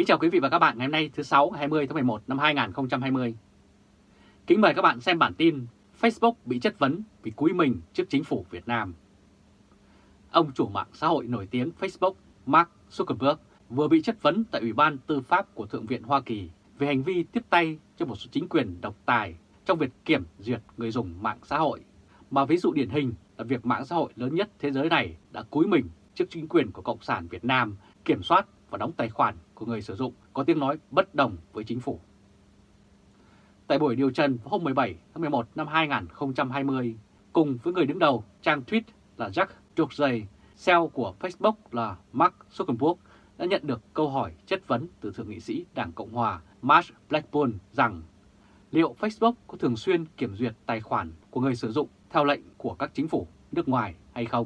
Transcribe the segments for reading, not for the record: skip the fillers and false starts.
Kính chào quý vị và các bạn ngày hôm nay thứ Sáu ngày 20 tháng 11 năm 2020. Kính mời các bạn xem bản tin Facebook bị chất vấn vì cúi mình trước chính phủ Việt Nam. Ông chủ mạng xã hội nổi tiếng Facebook Mark Zuckerberg vừa bị chất vấn tại Ủy ban Tư pháp của Thượng viện Hoa Kỳ về hành vi tiếp tay cho một số chính quyền độc tài trong việc kiểm duyệt người dùng mạng xã hội. Mà ví dụ điển hình là việc mạng xã hội lớn nhất thế giới này đã cúi mình trước chính quyền của Cộng sản Việt Nam kiểm soát và đóng tài khoản của người sử dụng có tiếng nói bất đồng với chính phủ. Tại buổi điều trần hôm 17 tháng 11 năm 2020, cùng với người đứng đầu trang tweet là Jack Dorsey, CEO của Facebook là Mark Zuckerberg đã nhận được câu hỏi chất vấn từ Thượng nghị sĩ Đảng Cộng hòa Matt Blackburn rằng liệu Facebook có thường xuyên kiểm duyệt tài khoản của người sử dụng theo lệnh của các chính phủ nước ngoài hay không.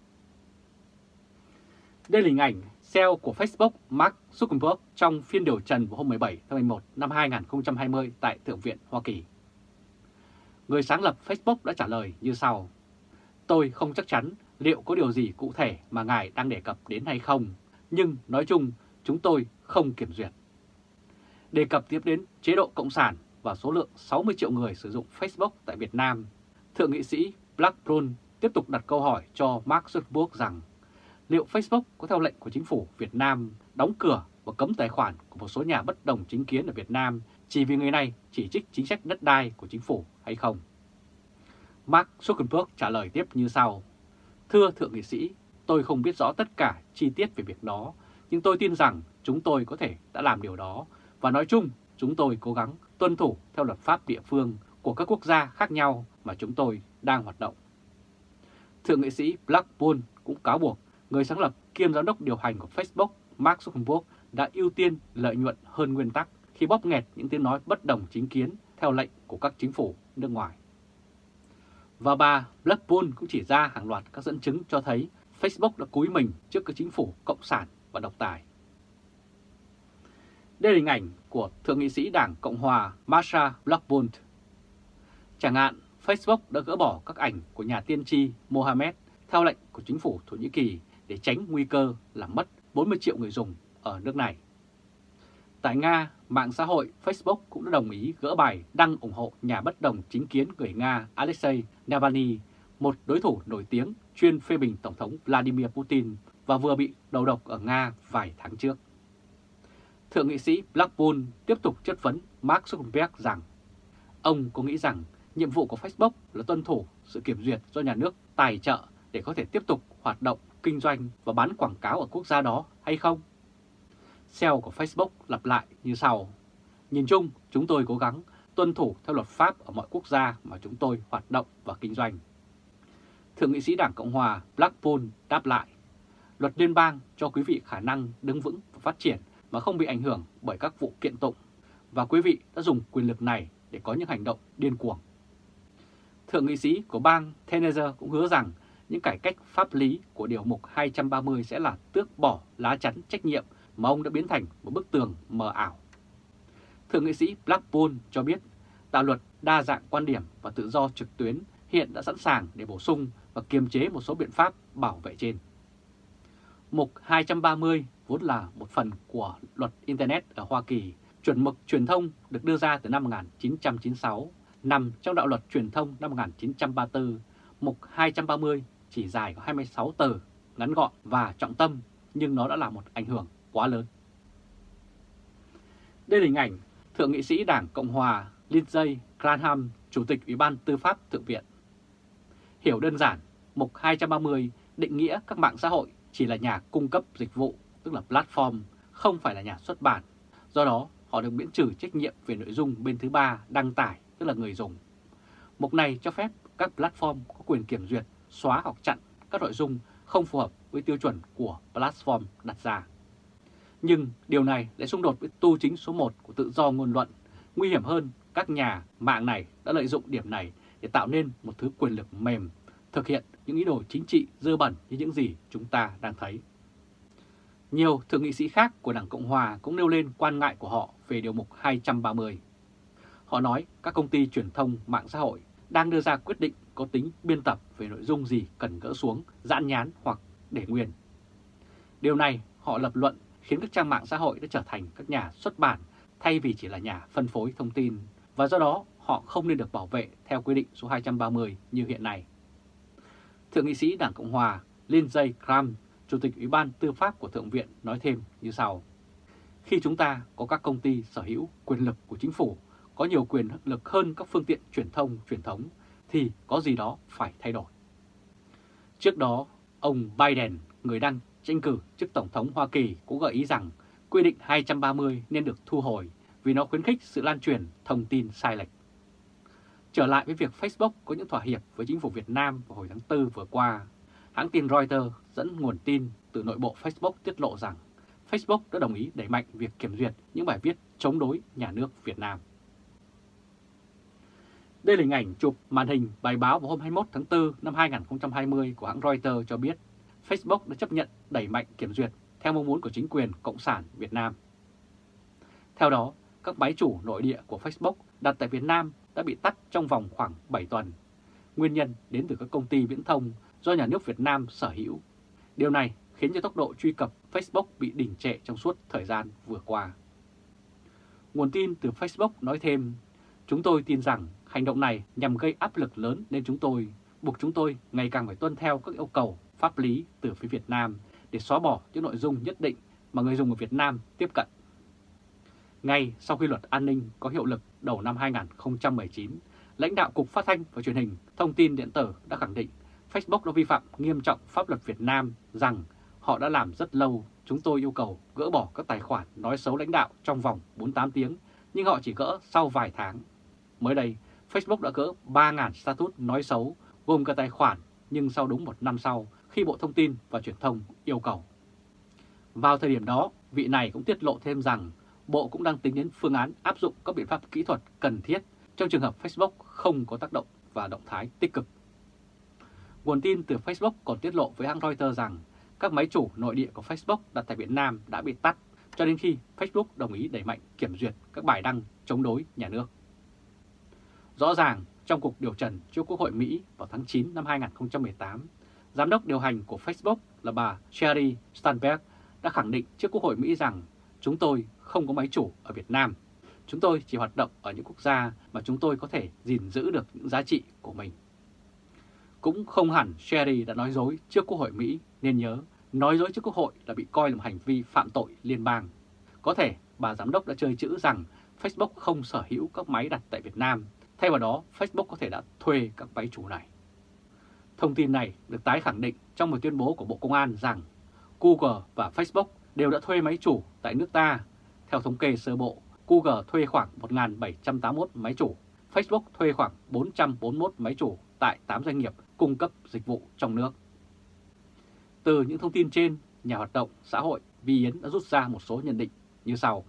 Đây là hình ảnh CEO của Facebook Mark Zuckerberg trong phiên điều trần vào hôm 17 tháng 11 năm 2020 tại Thượng viện Hoa Kỳ. Người sáng lập Facebook đã trả lời như sau: "Tôi không chắc chắn liệu có điều gì cụ thể mà ngài đang đề cập đến hay không, nhưng nói chung chúng tôi không kiểm duyệt." Đề cập tiếp đến chế độ Cộng sản và số lượng 60 triệu người sử dụng Facebook tại Việt Nam, Thượng nghị sĩ Blackburn tiếp tục đặt câu hỏi cho Mark Zuckerberg rằng liệu Facebook có theo lệnh của chính phủ Việt Nam đóng cửa và cấm tài khoản của một số nhà bất đồng chính kiến ở Việt Nam chỉ vì người này chỉ trích chính sách đất đai của chính phủ hay không. Mark Zuckerberg trả lời tiếp như sau: "Thưa Thượng nghị sĩ, tôi không biết rõ tất cả chi tiết về việc đó, nhưng tôi tin rằng chúng tôi có thể đã làm điều đó, và nói chung chúng tôi cố gắng tuân thủ theo luật pháp địa phương của các quốc gia khác nhau mà chúng tôi đang hoạt động." Thượng nghị sĩ Blackburn cũng cáo buộc người sáng lập kiêm giám đốc điều hành của Facebook Mark Zuckerberg đã ưu tiên lợi nhuận hơn nguyên tắc khi bóp nghẹt những tiếng nói bất đồng chính kiến theo lệnh của các chính phủ nước ngoài. Và bà Blackburn cũng chỉ ra hàng loạt các dẫn chứng cho thấy Facebook đã cúi mình trước các chính phủ cộng sản và độc tài. Đây là hình ảnh của Thượng nghị sĩ Đảng Cộng hòa Marsha Blackburn. Chẳng hạn, Facebook đã gỡ bỏ các ảnh của nhà tiên tri Mohammed theo lệnh của chính phủ Thổ Nhĩ Kỳ để tránh nguy cơ làm mất 40 triệu người dùng ở nước này. Tại Nga, mạng xã hội Facebook cũng đã đồng ý gỡ bài đăng ủng hộ nhà bất đồng chính kiến người Nga Alexei Navalny, một đối thủ nổi tiếng chuyên phê bình Tổng thống Vladimir Putin và vừa bị đầu độc ở Nga vài tháng trước. Thượng nghị sĩ Blackburn tiếp tục chất vấn Mark Zuckerberg rằng ông có nghĩ rằng nhiệm vụ của Facebook là tuân thủ sự kiểm duyệt do nhà nước tài trợ để có thể tiếp tục hoạt động, kinh doanh và bán quảng cáo ở quốc gia đó hay không? CEO của Facebook lặp lại như sau: "Nhìn chung, chúng tôi cố gắng tuân thủ theo luật pháp ở mọi quốc gia mà chúng tôi hoạt động và kinh doanh." Thượng nghị sĩ Đảng Cộng hòa Blackburn đáp lại: "Luật liên bang cho quý vị khả năng đứng vững và phát triển mà không bị ảnh hưởng bởi các vụ kiện tụng, và quý vị đã dùng quyền lực này để có những hành động điên cuồng." Thượng nghị sĩ của bang Tennessee cũng hứa rằng những cải cách pháp lý của Điều mục 230 sẽ là tước bỏ lá chắn trách nhiệm mà ông đã biến thành một bức tường mờ ảo. Thượng nghị sĩ Blackburn cho biết đạo luật đa dạng quan điểm và tự do trực tuyến hiện đã sẵn sàng để bổ sung và kiềm chế một số biện pháp bảo vệ trên. Mục 230 vốn là một phần của luật Internet ở Hoa Kỳ, chuẩn mực truyền thông được đưa ra từ năm 1996, nằm trong đạo luật truyền thông năm 1934. Mục 230 chỉ dài có 26 từ, ngắn gọn và trọng tâm, nhưng nó đã là một ảnh hưởng quá lớn. Đây là hình ảnh Thượng nghị sĩ Đảng Cộng hòa Lindsey Graham, Chủ tịch Ủy ban Tư pháp Thượng viện. Hiểu đơn giản, Mục 230 định nghĩa các mạng xã hội chỉ là nhà cung cấp dịch vụ, tức là platform, không phải là nhà xuất bản. Do đó, họ được miễn trừ trách nhiệm về nội dung bên thứ ba đăng tải, tức là người dùng. Mục này cho phép các platform có quyền kiểm duyệt, xóa hoặc chặn các nội dung không phù hợp với tiêu chuẩn của platform đặt ra. Nhưng điều này lại xung đột với tu chính số 1 của tự do ngôn luận. Nguy hiểm hơn, các nhà mạng này đã lợi dụng điểm này để tạo nên một thứ quyền lực mềm, thực hiện những ý đồ chính trị dơ bẩn như những gì chúng ta đang thấy. Nhiều thượng nghị sĩ khác của Đảng Cộng hòa cũng nêu lên quan ngại của họ về Điều mục 230. Họ nói các công ty truyền thông mạng xã hội đang đưa ra quyết định có tính biên tập về nội dung gì cần gỡ xuống, giãn nhán hoặc để nguyên. Điều này họ lập luận khiến các trang mạng xã hội đã trở thành các nhà xuất bản thay vì chỉ là nhà phân phối thông tin, và do đó họ không nên được bảo vệ theo quy định số 230 như hiện nay. Thượng nghị sĩ Đảng Cộng Hòa Lindsey Graham, Chủ tịch Ủy ban Tư pháp của Thượng viện nói thêm như sau: khi chúng ta có các công ty sở hữu quyền lực của chính phủ, có nhiều quyền lực hơn các phương tiện truyền thông truyền thống, thì có gì đó phải thay đổi. Trước đó, ông Biden, người đang tranh cử chức Tổng thống Hoa Kỳ, cũng gợi ý rằng quy định 230 nên được thu hồi vì nó khuyến khích sự lan truyền thông tin sai lệch. Trở lại với việc Facebook có những thỏa hiệp với chính phủ Việt Nam vào hồi tháng 4 vừa qua, hãng tin Reuters dẫn nguồn tin từ nội bộ Facebook tiết lộ rằng Facebook đã đồng ý đẩy mạnh việc kiểm duyệt những bài viết chống đối nhà nước Việt Nam. Đây là hình ảnh chụp màn hình bài báo vào hôm 21 tháng 4 năm 2020 của hãng Reuters cho biết Facebook đã chấp nhận đẩy mạnh kiểm duyệt theo mong muốn của chính quyền Cộng sản Việt Nam. Theo đó, các máy chủ nội địa của Facebook đặt tại Việt Nam đã bị tắt trong vòng khoảng 7 tuần. Nguyên nhân đến từ các công ty viễn thông do nhà nước Việt Nam sở hữu. Điều này khiến cho tốc độ truy cập Facebook bị đình trệ trong suốt thời gian vừa qua. Nguồn tin từ Facebook nói thêm, chúng tôi tin rằng hành động này nhằm gây áp lực lớn lên chúng tôi, buộc chúng tôi ngày càng phải tuân theo các yêu cầu pháp lý từ phía Việt Nam để xóa bỏ những nội dung nhất định mà người dùng ở Việt Nam tiếp cận. Ngay sau khi luật an ninh có hiệu lực đầu năm 2019, lãnh đạo Cục Phát thanh và Truyền hình Thông tin Điện tử đã khẳng định Facebook đã vi phạm nghiêm trọng pháp luật Việt Nam, rằng họ đã làm rất lâu. Chúng tôi yêu cầu gỡ bỏ các tài khoản nói xấu lãnh đạo trong vòng 48 tiếng, nhưng họ chỉ gỡ sau vài tháng. Mới đây, Facebook đã gỡ 3.000 status nói xấu, gồm cả tài khoản, nhưng sau đúng một năm sau khi Bộ Thông tin và Truyền thông yêu cầu. Vào thời điểm đó, vị này cũng tiết lộ thêm rằng Bộ cũng đang tính đến phương án áp dụng các biện pháp kỹ thuật cần thiết trong trường hợp Facebook không có tác động và động thái tích cực. Nguồn tin từ Facebook còn tiết lộ với hãng Reuters rằng các máy chủ nội địa của Facebook đặt tại Việt Nam đã bị tắt cho đến khi Facebook đồng ý đẩy mạnh kiểm duyệt các bài đăng chống đối nhà nước. Rõ ràng, trong cuộc điều trần trước Quốc hội Mỹ vào tháng 9 năm 2018, giám đốc điều hành của Facebook là bà Sheryl Sandberg đã khẳng định trước Quốc hội Mỹ rằng chúng tôi không có máy chủ ở Việt Nam. Chúng tôi chỉ hoạt động ở những quốc gia mà chúng tôi có thể gìn giữ được những giá trị của mình. Cũng không hẳn Sheryl đã nói dối trước Quốc hội Mỹ, nên nhớ, nói dối trước Quốc hội là bị coi là một hành vi phạm tội liên bang. Có thể bà giám đốc đã chơi chữ rằng Facebook không sở hữu các máy đặt tại Việt Nam, thay vào đó Facebook có thể đã thuê các máy chủ này. Thông tin này được tái khẳng định trong một tuyên bố của Bộ Công an rằng Google và Facebook đều đã thuê máy chủ tại nước ta. Theo thống kê sơ bộ, Google thuê khoảng 1.781 máy chủ, Facebook thuê khoảng 441 máy chủ tại 8 doanh nghiệp cung cấp dịch vụ trong nước. Từ những thông tin trên, nhà hoạt động xã hội Vi Yến đã rút ra một số nhận định như sau.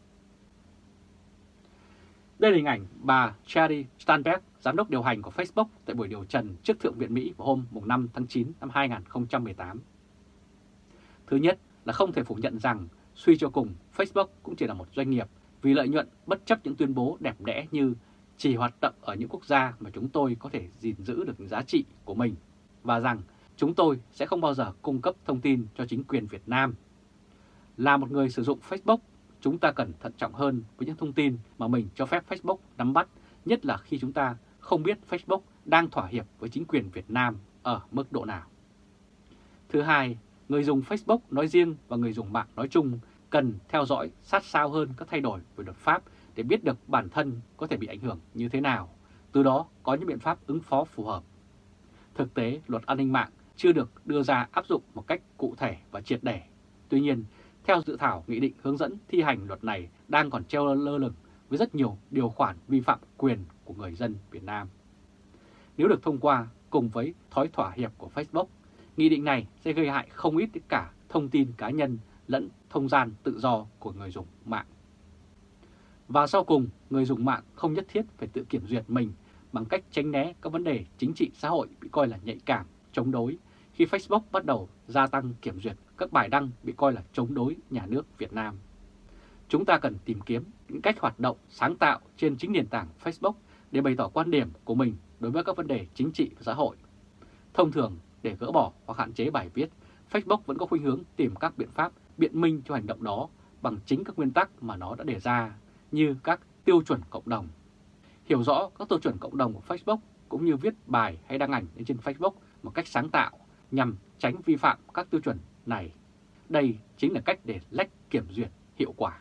Đây là hình ảnh bà Sheryl Sandberg, giám đốc điều hành của Facebook tại buổi điều trần trước Thượng viện Mỹ vào hôm 5 tháng 9 năm 2018. Thứ nhất là không thể phủ nhận rằng suy cho cùng Facebook cũng chỉ là một doanh nghiệp vì lợi nhuận, bất chấp những tuyên bố đẹp đẽ như chỉ hoạt động ở những quốc gia mà chúng tôi có thể gìn giữ được những giá trị của mình, và rằng chúng tôi sẽ không bao giờ cung cấp thông tin cho chính quyền Việt Nam. Là một người sử dụng Facebook, chúng ta cần thận trọng hơn với những thông tin mà mình cho phép Facebook nắm bắt, nhất là khi chúng ta không biết Facebook đang thỏa hiệp với chính quyền Việt Nam ở mức độ nào. Thứ hai, người dùng Facebook nói riêng và người dùng mạng nói chung cần theo dõi sát sao hơn các thay đổi về luật pháp để biết được bản thân có thể bị ảnh hưởng như thế nào, từ đó có những biện pháp ứng phó phù hợp. Thực tế, luật an ninh mạng chưa được đưa ra áp dụng một cách cụ thể và triệt để. Tuy nhiên, theo dự thảo nghị định hướng dẫn thi hành luật này đang còn treo lơ lửng với rất nhiều điều khoản vi phạm quyền của người dân Việt Nam. Nếu được thông qua cùng với thói thỏa hiệp của Facebook, nghị định này sẽ gây hại không ít đến cả thông tin cá nhân lẫn không gian tự do của người dùng mạng. Và sau cùng, người dùng mạng không nhất thiết phải tự kiểm duyệt mình bằng cách tránh né các vấn đề chính trị xã hội bị coi là nhạy cảm, chống đối khi Facebook bắt đầu gia tăng kiểm duyệt các bài đăng bị coi là chống đối nhà nước Việt Nam. Chúng ta cần tìm kiếm những cách hoạt động sáng tạo trên chính nền tảng Facebook để bày tỏ quan điểm của mình đối với các vấn đề chính trị và xã hội. Thông thường, để gỡ bỏ hoặc hạn chế bài viết, Facebook vẫn có khuynh hướng tìm các biện pháp biện minh cho hành động đó bằng chính các nguyên tắc mà nó đã đề ra, như các tiêu chuẩn cộng đồng. Hiểu rõ các tiêu chuẩn cộng đồng của Facebook cũng như viết bài hay đăng ảnh lên trên Facebook một cách sáng tạo nhằm tránh vi phạm các tiêu chuẩn này. Đây chính là cách để lách kiểm duyệt hiệu quả.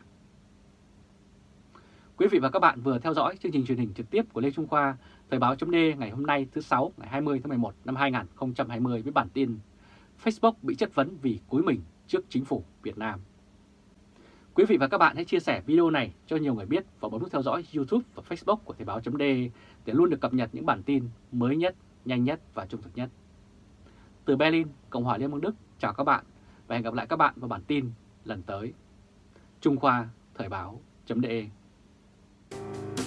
Quý vị và các bạn vừa theo dõi chương trình truyền hình trực tiếp của Lê Trung Khoa, Thời báo chấm D ngày hôm nay thứ Sáu ngày 20 tháng 11 năm 2020 với bản tin Facebook bị chất vấn vì cúi mình trước chính phủ Việt Nam. Quý vị và các bạn hãy chia sẻ video này cho nhiều người biết và bấm nút theo dõi YouTube và Facebook của Thời báo chấm D để luôn được cập nhật những bản tin mới nhất, nhanh nhất và trung thực nhất. Từ Berlin, Cộng hòa Liên bang Đức, chào các bạn và hẹn gặp lại các bạn vào bản tin lần tới. Trung Khoa, Thời báo chấm D.